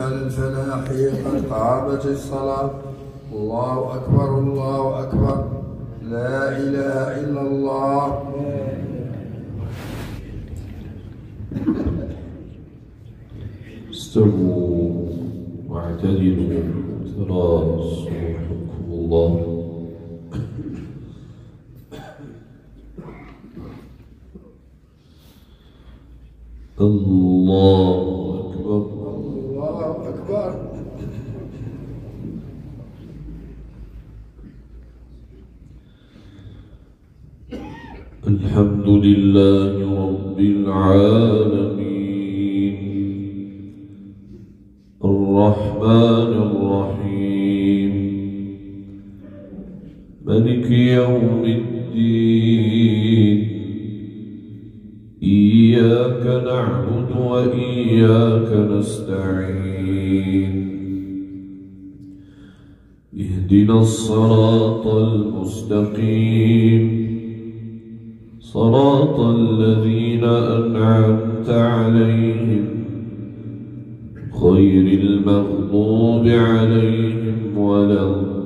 الفلاح قد قامت الصلاة. الله أكبر الله أكبر، لا إله إلا الله. استووا واعتدلوا تراصوا يرحمكم الله. الله أكبر الله أكبر. الحمد لله رب العالمين الرحمن الرحيم مالك يوم الدين. إياك نعبد وإياك نستعين. اهدنا الصراط المستقيم، صراط الذين أنعمت عليهم غير المغضوب عليهم ولا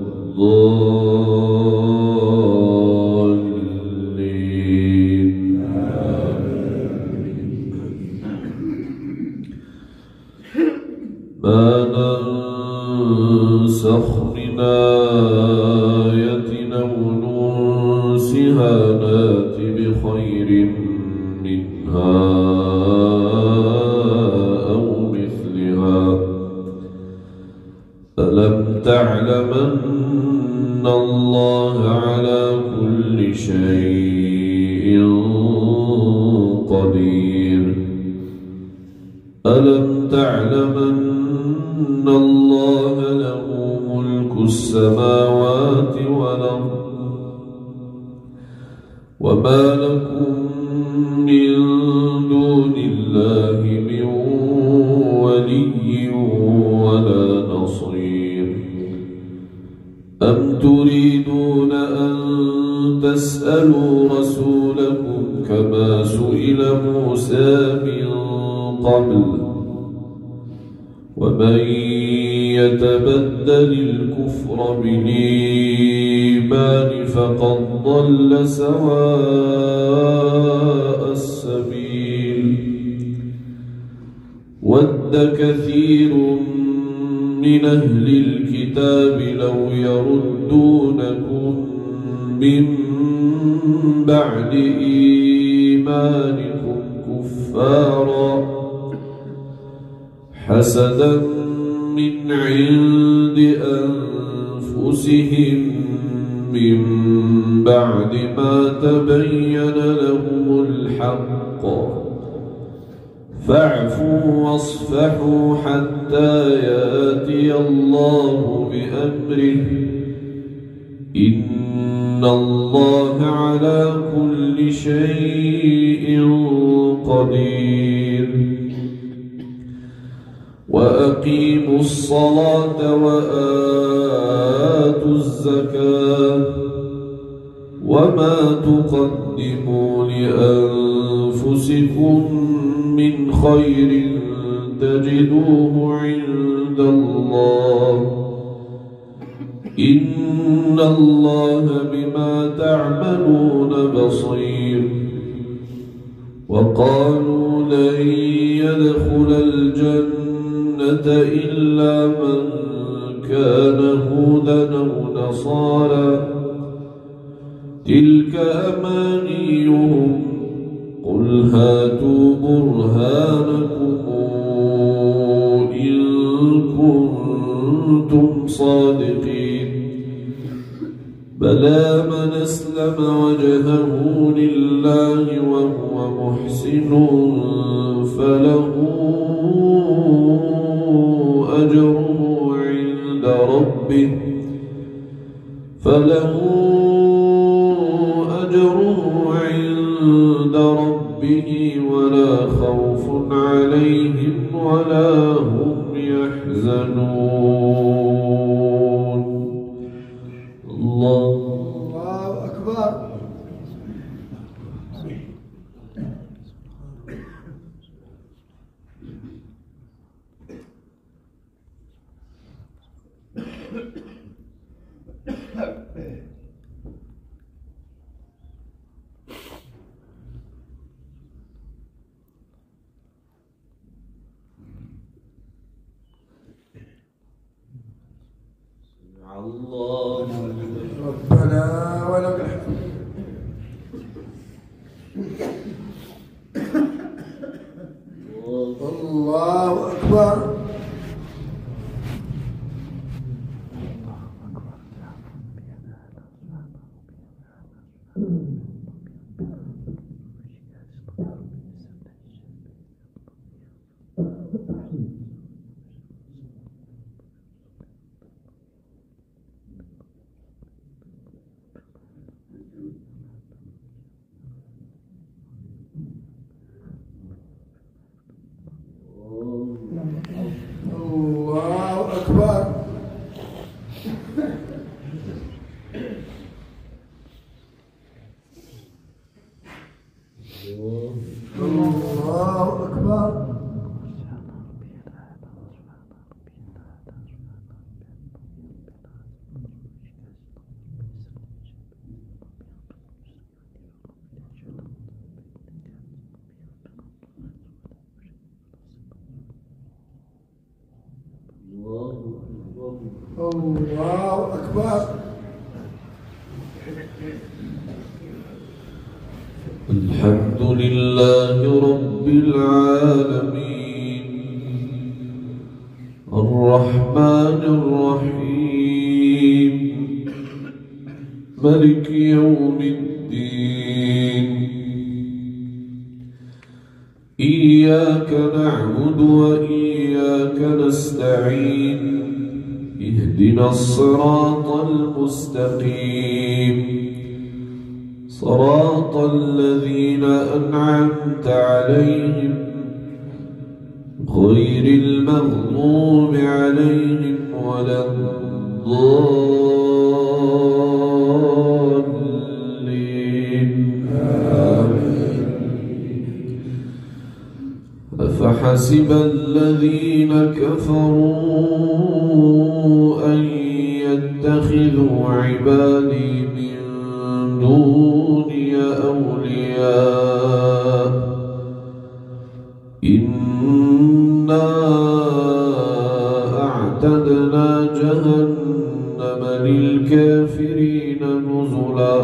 الضالين. ما ننسخ من آية أو ننسها نات بخير منها أو مثلها. ألم تعلم أن الله على كل شيء قدير. ألم تعلم أن الله له ملك السماوات والأرض وما لكم من دون الله من ولي ولا نصير. أم تريدون أن تسألوا رسولكم كما سئل موسى من قبل ومن يتبدل الكفر بالإيمان فقد ضل سواء السبيل. ود كثير من أهل الكتاب لو يردونكم من بعد إيمانكم كفارا حسدا من عند أنفسهم من بعد ما تبين لهم الحق. فاعفوا واصفحوا حتى يأتي الله بأمره. إن الله على كل شيء قدير. وأقيموا الصلاة وآتوا الزكاة وما تقدموا لأنفسكم من خير تجدوه عند الله إن الله بما تعملون بصير. وقالوا لن يدخل الجنة إلا من كان هودا أو نصارى تلك أمانيهم قل هاتوا برهانكم إن كنتم صادقين. بلى من أسلم وجهه لله وهو محسن فله أجره عند ربه ولا خوف عليهم ولا هم يحزنون. الله أكبر. ربنا ولك الحمد. الله أكبر. الله أكبر. الله أكبر. الله أكبر. الحمد لله رب العالمين الرحمن الرحيم ملك يوم الدين إياك نعبد وإياك نستعين اهدنا الصراط المستقيم صراط الذين أنعمت عليهم غير المغضوب عليهم ولا الضالين آمين. أفحسب الذين كفروا أن يتخذوا عبادي من دوني أولياء إنا أعتدنا جهنم للكافرين نزلا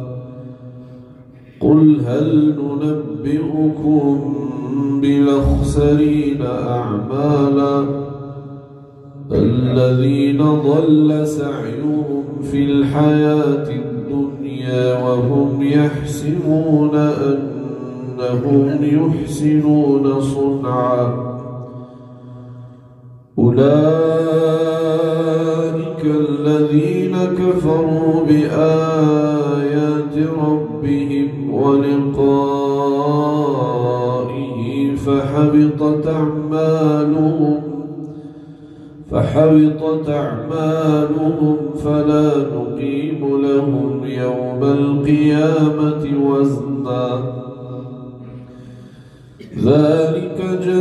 قل هل ننبئكم بالأخسرين أعمالا الذين ضل سعيهم في الحياة الدنيا وهم يحسبون أنهم يحسنون صنعا أولئك الذين كفروا بآيات ربهم ولقائه فحبطت أعمالهم فلا نقيم لهم يوم القيامة وزنا ذلك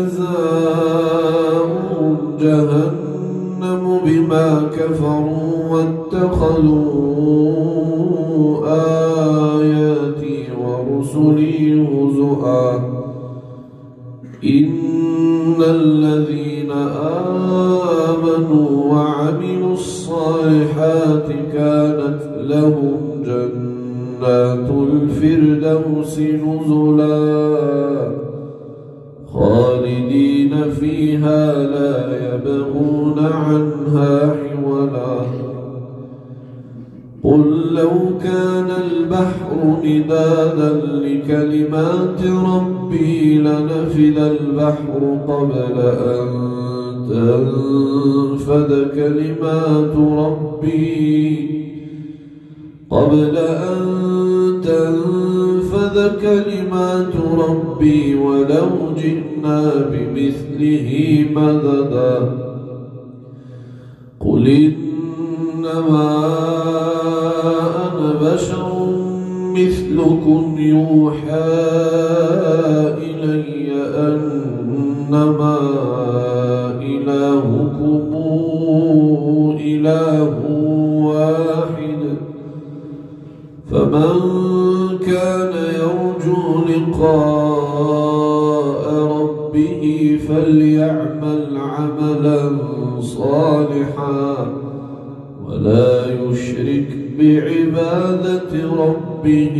جزاؤهم جهنم بما كفروا واتخذوا آياتي ورسلي هزؤا إن الذين آمنوا وعملوا الصالحات كانت لهم جنات الفردوس نزلا خالدين فيها لا يبغون عنها حولا قل لو كان البحر مدادا لكلمات ربي لنفد البحر قبل أن تنفد كلمات ربي ولو جئنا بمثله مددا قل إنما أنا بشر مثلكم يوحى إلي أنما إلهكم إله إله واحد فمن كان يرجو لقاء ربه فليعمل عملا صالحا ولا يشرك بعبادة ربه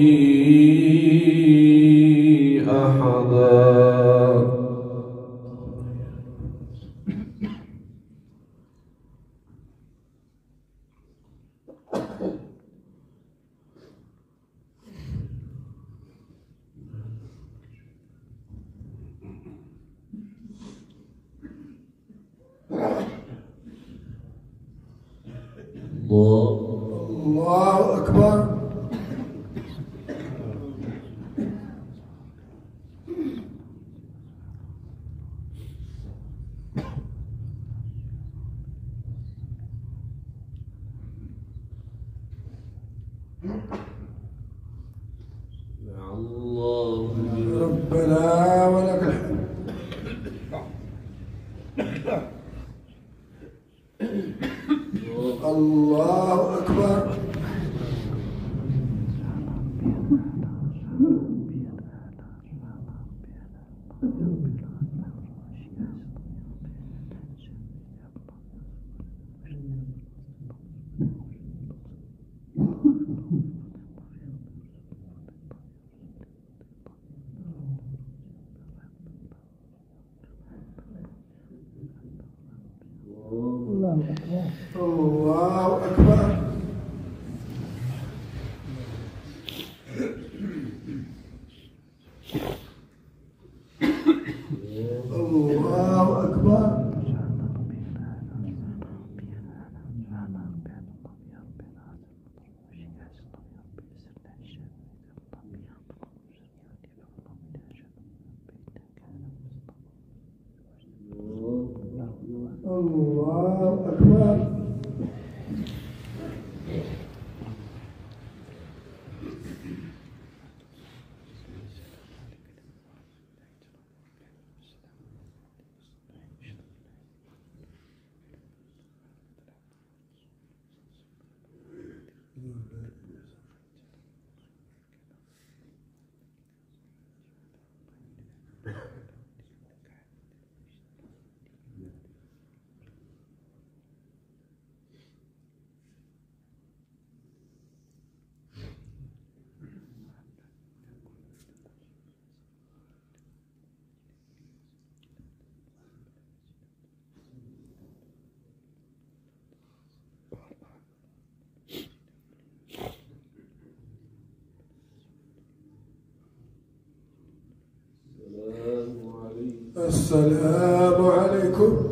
أحدا. الله أكبر. ربنا ولك الحمد. الله أكبر. الله أكبر. الله أكبر. الله أكبر. السلام عليكم.